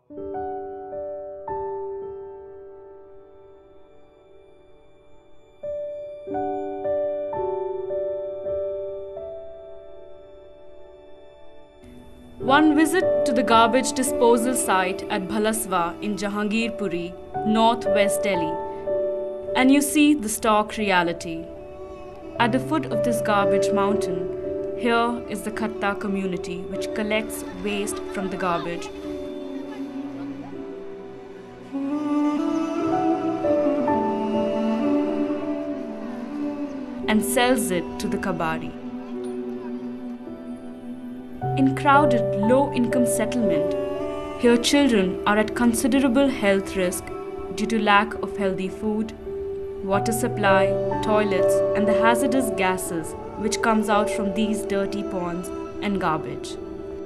One visit to the garbage disposal site at Bhalaswa in Jahangirpuri, northwest Delhi, and you see the stark reality. At the foot of this garbage mountain, here is the Khatta community which collects waste from the garbage. And sells it to the kabadi. In crowded, low-income settlement, here children are at considerable health risk due to lack of healthy food, water supply, toilets, and the hazardous gases which comes out from these dirty ponds and garbage.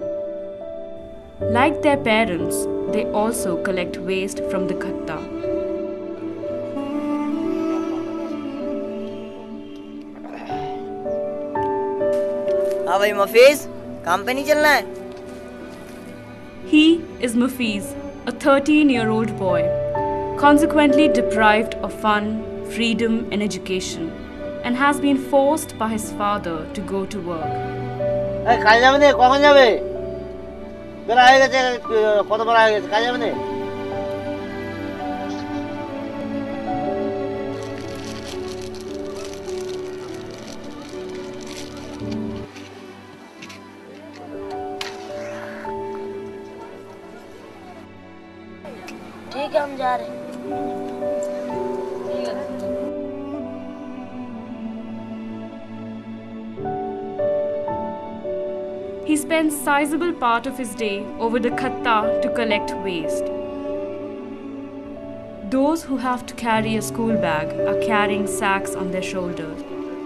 Like their parents, they also collect waste from the khatta. हाँ भाई मफीज काम पे नहीं चलना है? He is Mufiz, a 13-year-old boy, consequently deprived of fun, freedom and education, and has been forced by his father to go to work. কাজে যাবে না? কখন যাবে? বেলা হয়ে গেছে, কত বেলা হয়ে গেছে, কাজে যাবে না? ठीक है हम जा रहे हैं। He spends sizable part of his day over the khatta to collect waste. Those who have to carry a school bag are carrying sacks on their shoulders.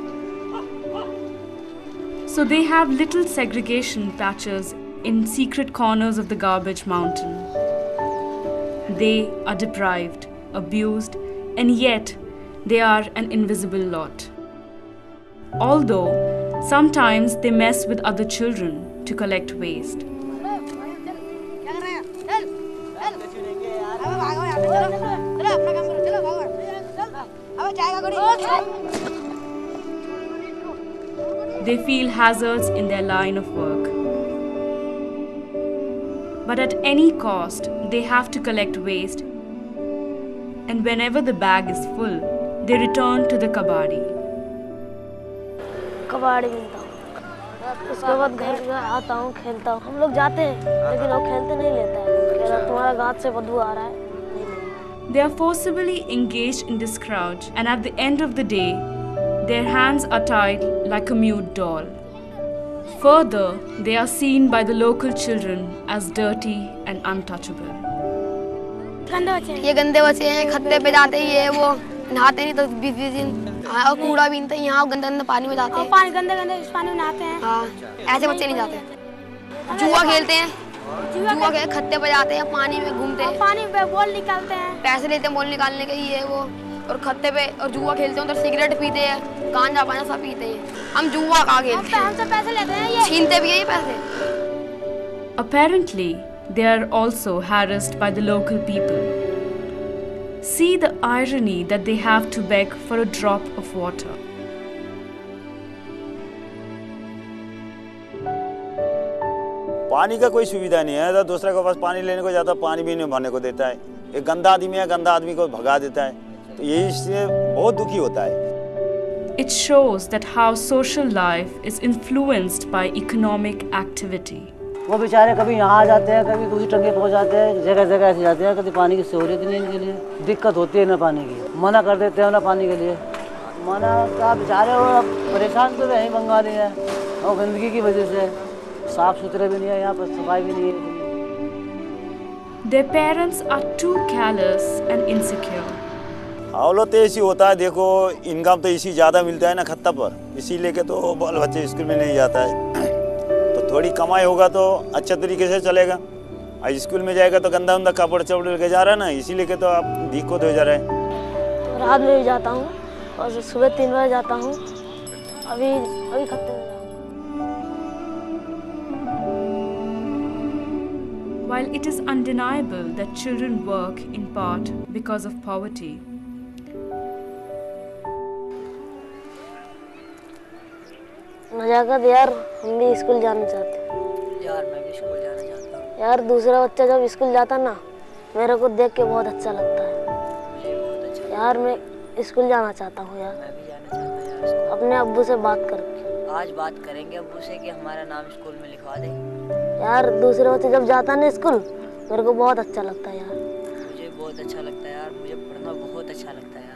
So they have little segregation patches in secret corners of the garbage mountain. They are deprived, abused, and yet they are an invisible lot. Although sometimes they mess with other children to collect waste. They feel hazards in their line of work. But at any cost, they have to collect waste. And whenever the bag is full, they return to the kabadi. कबाड़ी मिलता हूँ, उसके बाद घर आता हूँ, खेलता हूँ। हम लोग जाते हैं लेकिन वो खेलते नहीं लेता है, कह रहा तुम्हारा गांठ से बदबू आ रहा है। They are forcibly engaged in this crouch, and at the end of the day, their hands are tied like a mute doll. Further, they are seen by the local children as dirty and untouchable. ये गंदे बच्चे हैं, खत्ते पे जाते हैं, ये वो नहाते नहीं तो 20-20 दिन, और कूड़ा बीनते हैं, यहाँ गंदे गंदे पानी में जाते हैं, पानी गंदे गंदे इस पानी में नहाते हैं। हाँ, ऐसे बच्चे नहीं जाते, जुआ खेलते हैं, जुआ के खत्ते पे जाते हैं, पानी में घूमते हैं, पानी पे बॉल निकालते हैं, पैसे लेते हैं बॉल निकालने के, ये वो, और खत्ते पे और जुआ खेलते हैं, उधर सिगरेट पीते हैं, गांजा पाना सब पीते हैं। हम जुआ कहाँ खेलते हैं, हमसे पैसे लेते हैं, ये छीनते भी हैं ये पैसे। Apparently, they are also harassed by the local people. See the irony that they have to beg for a drop of water. पानी का कोई सुविधा नहीं है, तो दूसरे के पास पानी लेने को जाता, पानी भी नहीं भरने को देता है। एक गंदा आदमी है, गंदा आदमी को भगा देता है, तो यही इससे बहुत दुखी होता है। It shows that how social life is influenced by economic activity. वो बेचारे कभी यहाँ आ जाते हैं, कभी दूसरी टंकी पहुँच जाते हैं, जगह जगह ऐसे जाते हैं, कभी पानी की सहूलियत नहीं इनके लिए, दिक्कत होती है ना पानी की, मना कर देते हैं ना पानी के लिए, मना का बेचारे वो परेशान तो वही बंगाली है, और गंदगी की वजह से साफ सुथरे भी नहीं है, यहाँ पर सफाई भी नहीं है। Their parents are too careless and insecure. हावलो तो ऐसी होता है, देखो इनकम तो इसी ज़्यादा मिलता है ना खत्ता पर, इसी लेके तो बाल बच्चे स्कूल में नहीं जाता है, तो थोड़ी कमाई होगा तो अच्छा तरीके से चलेगा। आज स्कूल में जाएगा तो गंदा गंदा कपड़ चपड़ लेके जा रहा है ना, इसी लेके तो आप दिक्कत हो जा रहा है। रात में भी जाता हूँ और सुबह 3 बजे जाता हूँ, अभी खत्ते में। While it is undeniable that children work in part because of poverty, नजाकत यार, हम भी स्कूल जाना चाहते हैं। यार मैं भी स्कूल जाना चाहता हूँ। यार दूसरा बच्चा जब स्कूल जाता ना, मेरे को देख के बहुत अच्छा लगता है। मुझे बहुत अच्छा यार मैं स्कूल जाना चाहता हूँ यार। मैं भी जाना चाहता हूँ यार स्कूल। अपने अब्बू से बात करके। आज बात करेंगे अब्बू से कि हमारा नाम स्कूल में लिखवा दे। यार दूसरे बच्चे जब जाता ना स्कूल, मेरे को बहुत अच्छा लगता है यार। मुझे बहुत अच्छा लगता है यार, मुझे पढ़ना बहुत अच्छा लगता है यार।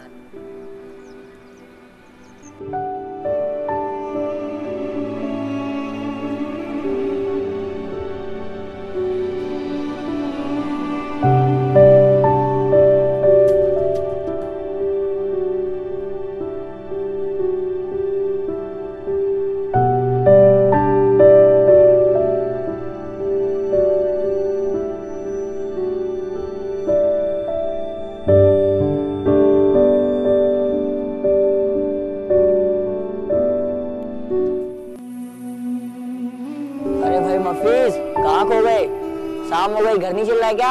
अरे भाई मफीज, कहाँ खो गए? शाम हो गई, घर नहीं चल रहा है क्या?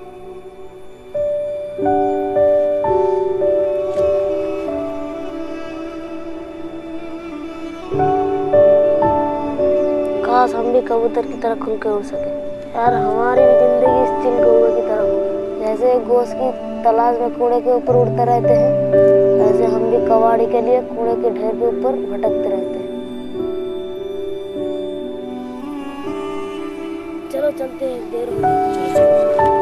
काश हम भी कबूतर की तरह खुल के उड़ सके। यार हमारी भी जिंदगी इस चिल कौवे की तरह हो। जैसे गोश्त की तलाश में कूड़े के ऊपर उड़ते रहते हैं, वैसे हम भी कबाड़ी के लिए कूड़े के ढेर के ऊपर भटकते रहते हैं। चलो चलते हैं, देर हो गई।